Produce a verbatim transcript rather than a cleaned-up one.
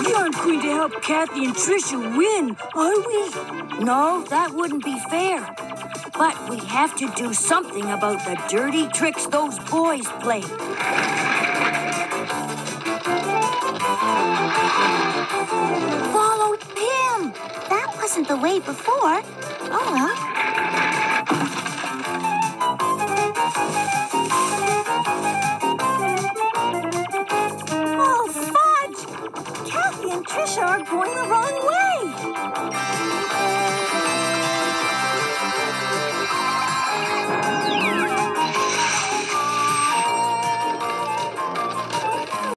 We aren't going to help Kathy and Trisha win, are we? No, that wouldn't be fair. But we have to do something about the dirty tricks those boys play. Follow him. That wasn't the way before. Oh, well.